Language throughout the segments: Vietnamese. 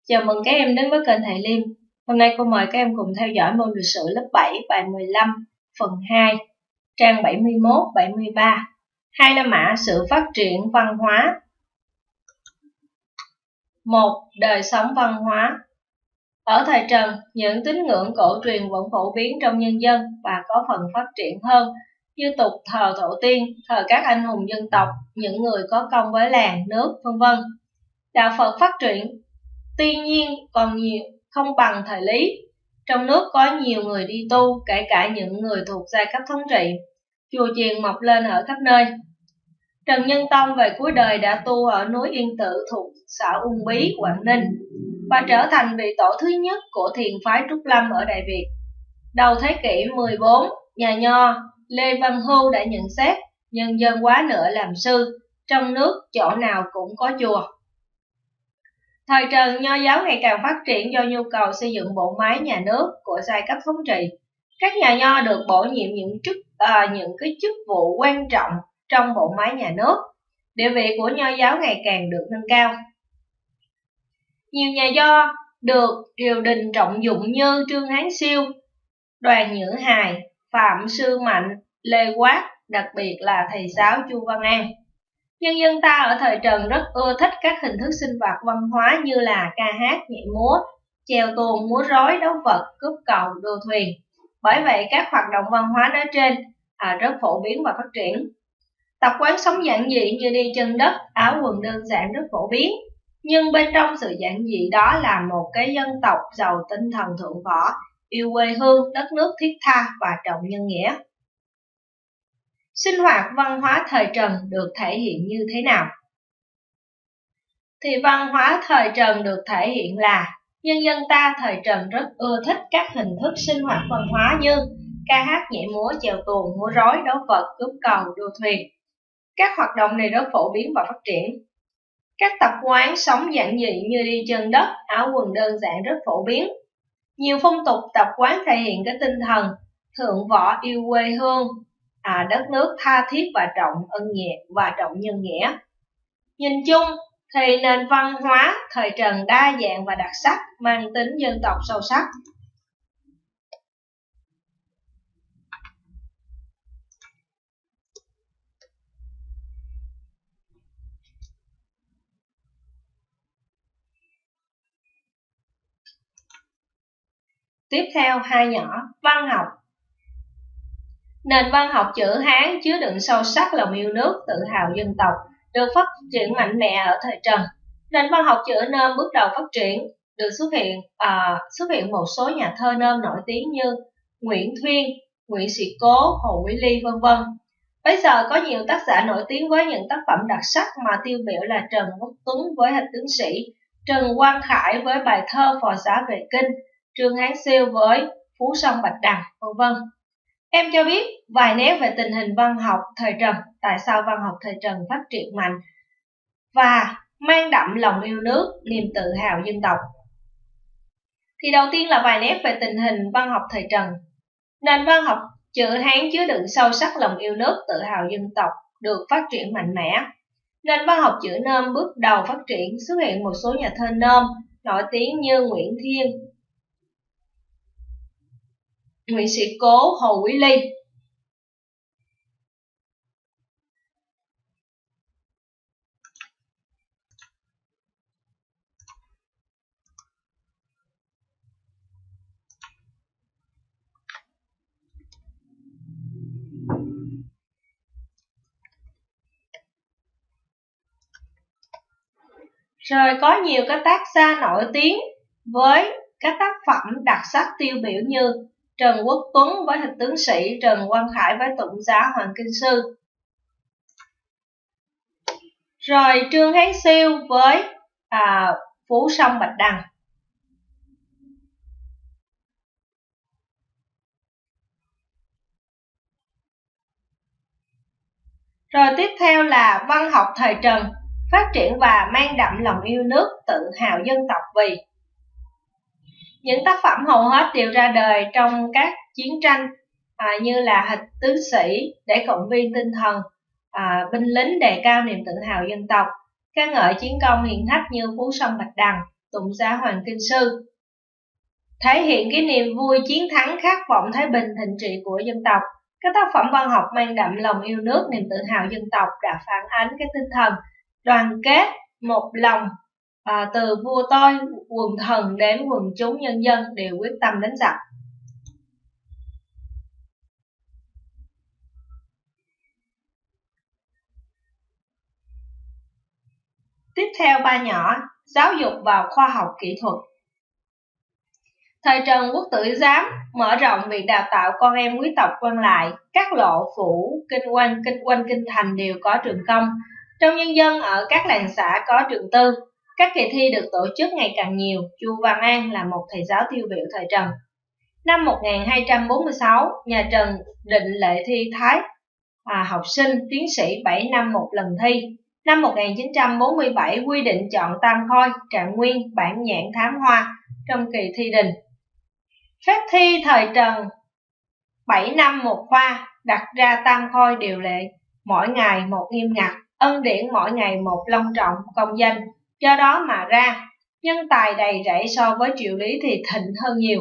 Chào mừng các em đến với kênh Thầy Liêm. Hôm nay cô mời các em cùng theo dõi môn lịch sử lớp 7, bài 15, phần 2, trang 71-73. Hai la mã sự phát triển văn hóa. 1. Đời sống văn hóa. Ở thời Trần, những tín ngưỡng cổ truyền vẫn phổ biến trong nhân dân và có phần phát triển hơn, như tục thờ tổ tiên, thờ các anh hùng dân tộc, những người có công với làng, nước, v.v. Đạo Phật phát triển, tuy nhiên còn nhiều không bằng thời Lý. Trong nước có nhiều người đi tu, kể cả những người thuộc giai cấp thống trị. Chùa chiền mọc lên ở khắp nơi. Trần Nhân Tông về cuối đời đã tu ở núi Yên Tự thuộc xã Uông Bí, Quảng Ninh và trở thành vị tổ thứ nhất của thiền phái Trúc Lâm ở Đại Việt. Đầu thế kỷ 14, nhà nho Lê Văn Hưu đã nhận xét nhân dân quá nửa làm sư, trong nước chỗ nào cũng có chùa. Thời Trần, nho giáo ngày càng phát triển do nhu cầu xây dựng bộ máy nhà nước của giai cấp thống trị. Các nhà nho được bổ nhiệm những chức vụ quan trọng trong bộ máy nhà nước. Địa vị của nho giáo ngày càng được nâng cao. Nhiều nhà nho được triều đình trọng dụng như Trương Hán Siêu, Đoàn Nhữ Hài, Phạm Sư Mạnh, Lê Quát, đặc biệt là thầy giáo Chu Văn An. Nhân dân ta ở thời Trần rất ưa thích các hình thức sinh hoạt văn hóa như là ca hát, nhảy múa, chèo tuồng, múa rối, đấu vật, cướp cầu, đua thuyền. Bởi vậy các hoạt động văn hóa nói trên rất phổ biến và phát triển. Tập quán sống giản dị như đi chân đất, áo quần đơn giản rất phổ biến. Nhưng bên trong sự giản dị đó là một cái dân tộc giàu tinh thần thượng võ, yêu quê hương, đất nước thiết tha và trọng nhân nghĩa. Sinh hoạt văn hóa thời Trần được thể hiện như thế nào? Thì văn hóa thời Trần được thể hiện là nhân dân ta thời Trần rất ưa thích các hình thức sinh hoạt văn hóa như ca hát, nhảy múa, chèo tuồng, múa rối, đấu vật, cướp cầu, đua thuyền. Các hoạt động này rất phổ biến và phát triển. Các tập quán sống giản dị như đi chân đất, áo quần đơn giản rất phổ biến. Nhiều phong tục tập quán thể hiện cái tinh thần thượng võ, yêu quê hương, đất nước tha thiết và trọng nhân nghĩa. Nhìn chung thì nền văn hóa thời Trần đa dạng và đặc sắc, mang tính dân tộc sâu sắc. Tiếp theo hai nhỏ, văn học. Nền văn học chữ Hán chứa đựng sâu sắc lòng yêu nước, tự hào dân tộc, được phát triển mạnh mẽ ở thời Trần. Nền văn học chữ Nôm bước đầu phát triển, được xuất hiện một số nhà thơ Nôm nổi tiếng như Nguyễn Thuyên, Nguyễn Sĩ Cố, Hồ Quý Ly, v.v. Bây giờ có nhiều tác giả nổi tiếng với những tác phẩm đặc sắc mà tiêu biểu là Trần Quốc Tuấn với Hịch Tướng Sĩ, Trần Quang Khải với bài thơ Phò Giá Về Kinh, Trương Hán Siêu với Phú Sông Bạch Đằng, v.v. Em cho biết vài nét về tình hình văn học thời Trần, tại sao văn học thời Trần phát triển mạnh và mang đậm lòng yêu nước, niềm tự hào dân tộc. Thì đầu tiên là vài nét về tình hình văn học thời Trần. Nền văn học chữ Hán chứa đựng sâu sắc lòng yêu nước, tự hào dân tộc, được phát triển mạnh mẽ. Nền văn học chữ Nôm bước đầu phát triển, xuất hiện một số nhà thơ Nôm nổi tiếng như Nguyễn Thiên, Nguyễn Sĩ Cố, Hồ Quý Ly. Rồi có nhiều các tác gia nổi tiếng với các tác phẩm đặc sắc tiêu biểu như Trần Quốc Tuấn với Hịch Tướng Sĩ, Trần Quang Khải với Tụng Giá Hoàng Kinh Sư. Rồi Trương Hán Siêu với Phú Sông Bạch Đằng. Rồi tiếp theo là văn học thời Trần phát triển và mang đậm lòng yêu nước, tự hào dân tộc vì những tác phẩm hầu hết đều ra đời trong các chiến tranh như là Hịch Tướng Sĩ để động viên tinh thần binh lính, đề cao niềm tự hào dân tộc, ca ngợi chiến công hiển hách như Phú Sông Bạch Đằng, tụng giá Hoàng Kinh Sư. Thể hiện cái niềm vui chiến thắng, khát vọng thái bình thịnh trị của dân tộc. Các tác phẩm văn học mang đậm lòng yêu nước, niềm tự hào dân tộc đã phản ánh cái tinh thần đoàn kết, một lòng, từ vua tôi, quần thần đến quần chúng nhân dân đều quyết tâm đánh giặc. Tiếp theo ba nhỏ, giáo dục và khoa học kỹ thuật. Thời Trần, Quốc tử giám mở rộng việc đào tạo con em quý tộc quan lại. Các lộ phủ, quanh kinh thành đều có trường công. Trong nhân dân ở các làng xã có trường tư. Các kỳ thi được tổ chức ngày càng nhiều. Chu Văn An là một thầy giáo tiêu biểu thời Trần. Năm 1246, nhà Trần định lệ thi thái học sinh tiến sĩ 7 năm một lần thi. Năm 1947 quy định chọn tam khôi, trạng nguyên, bản nhãn, thám hoa trong kỳ thi đình. Phép thi thời Trần 7 năm một khoa, đặt ra tam khôi điều lệ, mỗi ngày một nghiêm ngặt, ân điển mỗi ngày một long trọng, công danh. Do đó mà ra, nhân tài đầy rẫy so với triều lý thì thịnh hơn nhiều.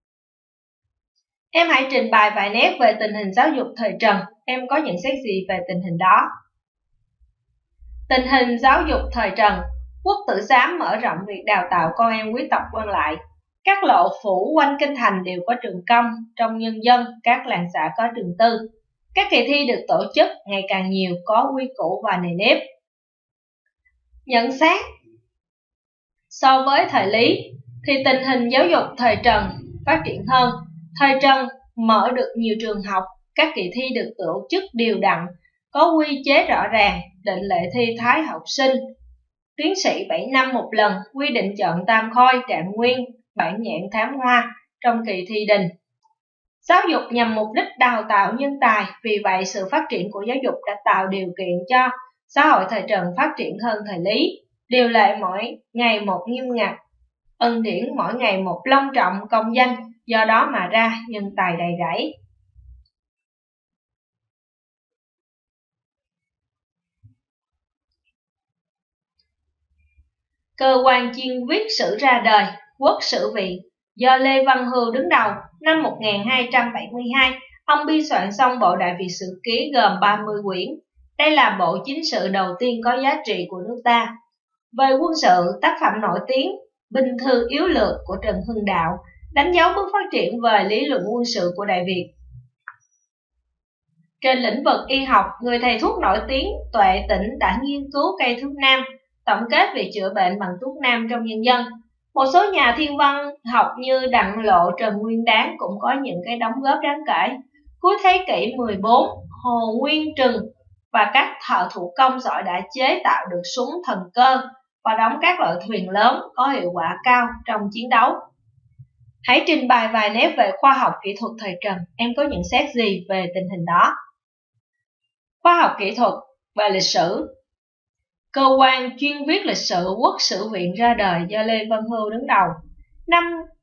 Em hãy trình bày vài nét về tình hình giáo dục thời Trần. Em có nhận xét gì về tình hình đó? Tình hình giáo dục thời Trần, Quốc tử giám mở rộng việc đào tạo con em quý tộc quan lại. Các lộ phủ quanh kinh thành đều có trường công, trong nhân dân các làng xã có trường tư. Các kỳ thi được tổ chức ngày càng nhiều, có quy củ và nề nếp. Nhận xét so với thời Lý thì tình hình giáo dục thời Trần phát triển hơn. Thời Trần mở được nhiều trường học, các kỳ thi được tổ chức đều đặn, có quy chế rõ ràng, định lệ thi thái học sinh tiến sĩ 7 năm một lần, quy định chọn tam khôi, trạng nguyên, bản nhãn, thám hoa trong kỳ thi đình. Giáo dục nhằm mục đích đào tạo nhân tài, vì vậy sự phát triển của giáo dục đã tạo điều kiện cho xã hội thời Trần phát triển hơn thời Lý. Điều lệ mỗi ngày một nghiêm ngặt, ân điển mỗi ngày một long trọng, công danh, do đó mà ra nhân tài đầy rẫy. Cơ quan chuyên viết sử ra đời, Quốc sử viện, do Lê Văn Hưu đứng đầu. Năm 1272, ông biên soạn xong bộ Đại Việt Sử Ký gồm 30 quyển. Đây là bộ chính sự đầu tiên có giá trị của nước ta. Về quân sự, tác phẩm nổi tiếng Binh thư yếu lược của Trần Hưng Đạo đánh dấu bước phát triển về lý luận quân sự của Đại Việt. Trên lĩnh vực y học, người thầy thuốc nổi tiếng Tuệ Tĩnh đã nghiên cứu cây thuốc nam, tổng kết việc chữa bệnh bằng thuốc nam trong nhân dân. Một số nhà thiên văn học như Đặng Lộ, Trần Nguyên Đán cũng có những cái đóng góp đáng kể. Cuối thế kỷ 14, Hồ Nguyên Trừng và các thợ thủ công giỏi đã chế tạo được súng thần cơ và đóng các loại thuyền lớn có hiệu quả cao trong chiến đấu. Hãy trình bày vài nét về khoa học kỹ thuật thời Trần. Em có nhận xét gì về tình hình đó? Khoa học kỹ thuật và lịch sử. Cơ quan chuyên viết lịch sử Quốc sử viện ra đời do Lê Văn Hưu đứng đầu. Năm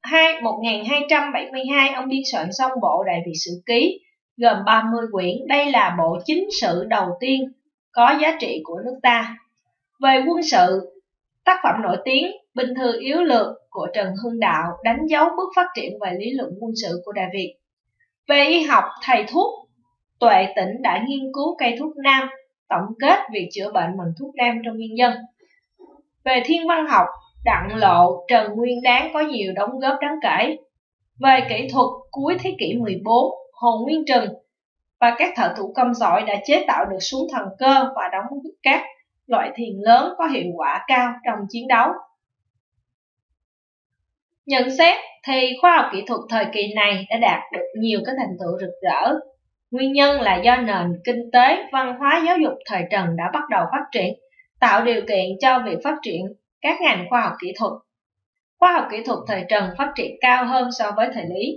1272, ông biên soạn xong bộ Đại Việt Sử Ký gồm 30 quyển. Đây là bộ chính sử đầu tiên có giá trị của nước ta. Về quân sự, tác phẩm nổi tiếng Binh thư yếu lược của Trần Hưng Đạo đánh dấu bước phát triển về lý luận quân sự của Đại Việt. Về y học, thầy thuốc Tuệ Tĩnh đã nghiên cứu cây thuốc nam, tổng kết việc chữa bệnh bằng thuốc nam trong nhân dân. Về thiên văn học, Đặng Lộ, Trần Nguyên Đán có nhiều đóng góp đáng kể. Về kỹ thuật, cuối thế kỷ 14, Hồ Nguyên Trừng và các thợ thủ công giỏi đã chế tạo được súng thần cơ và đóng các loại thuyền lớn có hiệu quả cao trong chiến đấu. Nhận xét thì khoa học kỹ thuật thời kỳ này đã đạt được nhiều cái thành tựu rực rỡ. Nguyên nhân là do nền kinh tế, văn hóa, giáo dục thời Trần đã bắt đầu phát triển, tạo điều kiện cho việc phát triển các ngành khoa học kỹ thuật. Khoa học kỹ thuật thời Trần phát triển cao hơn so với thời Lý.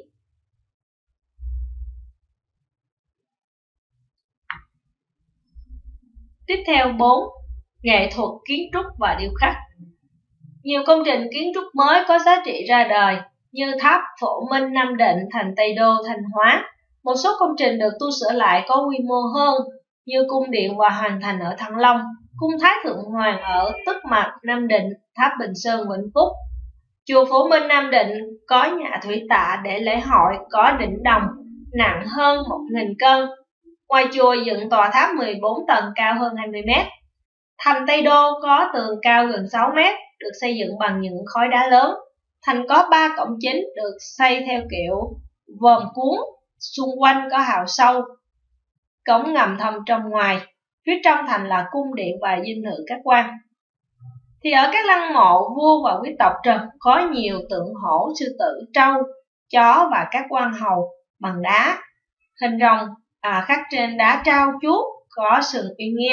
Tiếp theo 4. Nghệ thuật kiến trúc và điêu khắc. Nhiều công trình kiến trúc mới có giá trị ra đời như tháp Phổ Minh Nam Định, thành Tây Đô, Thanh Hóa. Một số công trình được tu sửa lại có quy mô hơn như cung điện Hòa Hoàng Thành ở Thăng Long, cung Thái Thượng Hoàng ở Tức Mạc, Nam Định, tháp Bình Sơn, Vĩnh Phúc, Chùa Phổ Minh Nam Định có nhà thủy tạ để lễ hội, có đỉnh đồng nặng hơn 1.000 cân. Ngoài chùa dựng tòa tháp 14 tầng cao hơn 20 m. Thành Tây Đô có tường cao gần 6 m, được xây dựng bằng những khối đá lớn. Thành có 3 cổng chính được xây theo kiểu vòm cuốn, xung quanh có hào sâu, cổng ngầm thầm trong ngoài. Phía trong thành là cung điện và dinh thự các quan. Thì ở các lăng mộ vua và quý tộc Trần có nhiều tượng hổ, sư tử, trâu, chó và các quan hầu bằng đá, hình rồng khắc trên đá trao chuốt, có sừng uy nghiêm.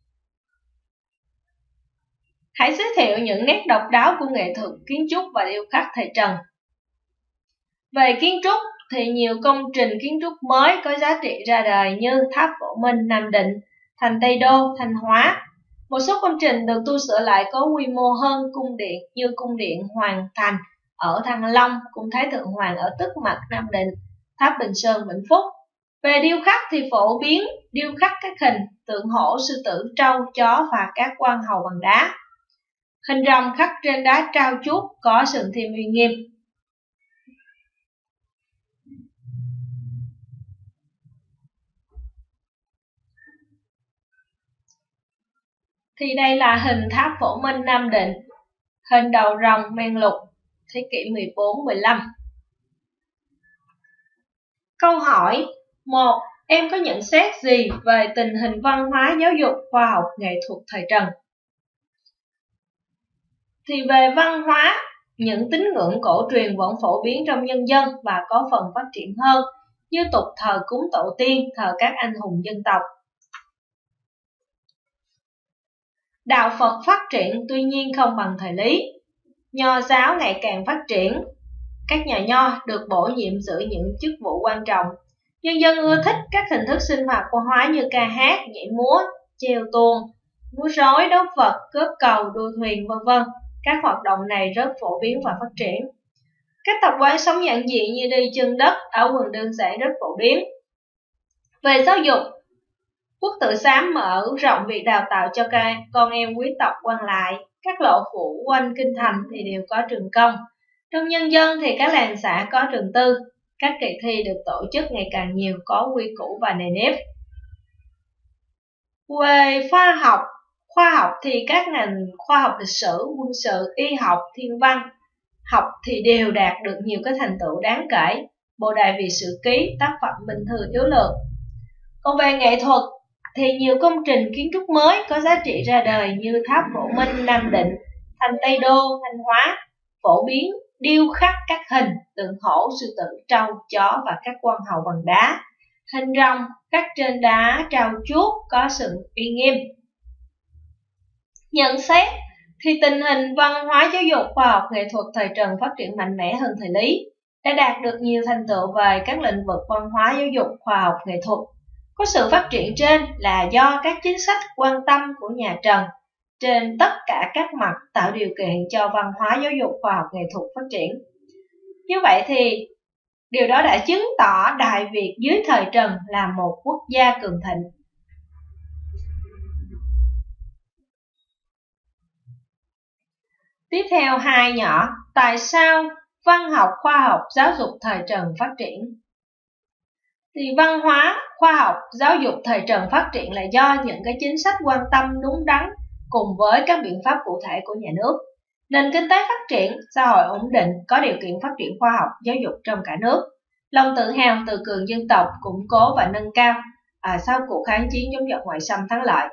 Hãy giới thiệu những nét độc đáo của nghệ thuật kiến trúc và điêu khắc thời Trần. Về kiến trúc thì nhiều công trình kiến trúc mới có giá trị ra đời như Tháp Phổ Minh Nam Định, Thành Tây Đô, Thanh Hóa. Một số công trình được tu sửa lại có quy mô hơn cung điện như cung điện Hoàng Thành ở Thăng Long, cung Thái Thượng Hoàng ở Tức Mặc Nam Định, Tháp Bình Sơn Vĩnh Phúc. Về điêu khắc thì phổ biến điêu khắc các hình tượng hổ, sư tử, trâu, chó và các quan hầu bằng đá. Hình rồng khắc trên đá trao chuốt, có sừng thiêm uy nghiêm. Thì đây là hình Tháp Phổ Minh Nam Định, hình đầu rồng men lục, thế kỷ 14-15. Câu hỏi 1. Em có nhận xét gì về tình hình văn hóa, giáo dục, khoa học, nghệ thuật thời Trần? Thì về văn hóa, những tín ngưỡng cổ truyền vẫn phổ biến trong nhân dân và có phần phát triển hơn, như tục thờ cúng tổ tiên, thờ các anh hùng dân tộc. Đạo Phật phát triển tuy nhiên không bằng thời Lý. Nho giáo ngày càng phát triển. Các nhà nho được bổ nhiệm giữ những chức vụ quan trọng. Nhân dân ưa thích các hình thức sinh hoạt văn hóa như ca hát, nhảy múa, chèo tuồng, múa rối, đấu vật, cướp cầu, đua thuyền, v.v. Các hoạt động này rất phổ biến và phát triển. Các tập quán sống giản dị như đi chân đất, áo quần đơn giản rất phổ biến. Về giáo dục, Quốc tự Xám mở rộng việc đào tạo cho con em quý tộc quan lại. Các lộ phủ quanh kinh thành thì đều có trường công. Trong nhân dân thì các làng xã có trường tư. Các kỳ thi được tổ chức ngày càng nhiều, có quy củ và nề nếp. Về khoa học thì các ngành khoa học lịch sử, quân sự, y học, thiên văn học thì đều đạt được nhiều cái thành tựu đáng kể. Bồ Đại Việt Sử Ký, tác phẩm Minh Thư yếu lược. Còn về nghệ thuật thì nhiều công trình kiến trúc mới có giá trị ra đời như Tháp Phổ Minh Nam Định, Thành Tây Đô, Thanh Hóa, phổ biến điêu khắc các hình tượng hổ, sư tử, trâu, chó và các quan hầu bằng đá, hình rồng khắc trên đá trao chuốt, có sừng uy nghiêm. Nhận xét thì tình hình văn hóa, giáo dục, khoa học, nghệ thuật thời Trần phát triển mạnh mẽ hơn thời Lý, đã đạt được nhiều thành tựu về các lĩnh vực văn hóa, giáo dục, khoa học, nghệ thuật. Có sự phát triển trên là do các chính sách quan tâm của nhà Trần trên tất cả các mặt, tạo điều kiện cho văn hóa, giáo dục, khoa học, nghệ thuật phát triển. Như vậy thì điều đó đã chứng tỏ Đại Việt dưới thời Trần là một quốc gia cường thịnh. Tiếp theo 2 nhỏ, tại sao văn học, khoa học, giáo dục thời Trần phát triển? Thì văn hóa, khoa học, giáo dục thời Trần phát triển là do những cái chính sách quan tâm đúng đắn cùng với các biện pháp cụ thể của nhà nước. Nền kinh tế phát triển, xã hội ổn định, có điều kiện phát triển khoa học, giáo dục trong cả nước. Lòng tự hào, tự cường dân tộc củng cố và nâng cao sau cuộc kháng chiến chống giặc ngoại xâm thắng lợi.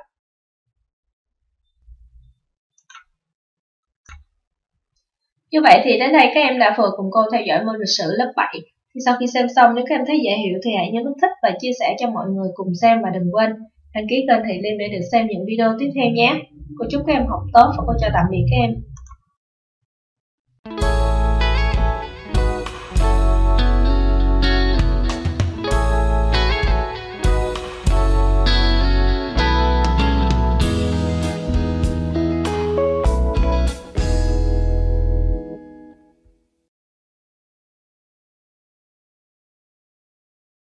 Như vậy thì đến đây các em đã vừa cùng cô theo dõi môn lịch sử lớp 7. Thì sau khi xem xong, nếu các em thấy dễ hiểu thì hãy nhấn nút thích và chia sẻ cho mọi người cùng xem, và đừng quên đăng ký kênh Thị Liên để được xem những video tiếp theo nhé. Cô chúc các em học tốt và cô chào tạm biệt các em.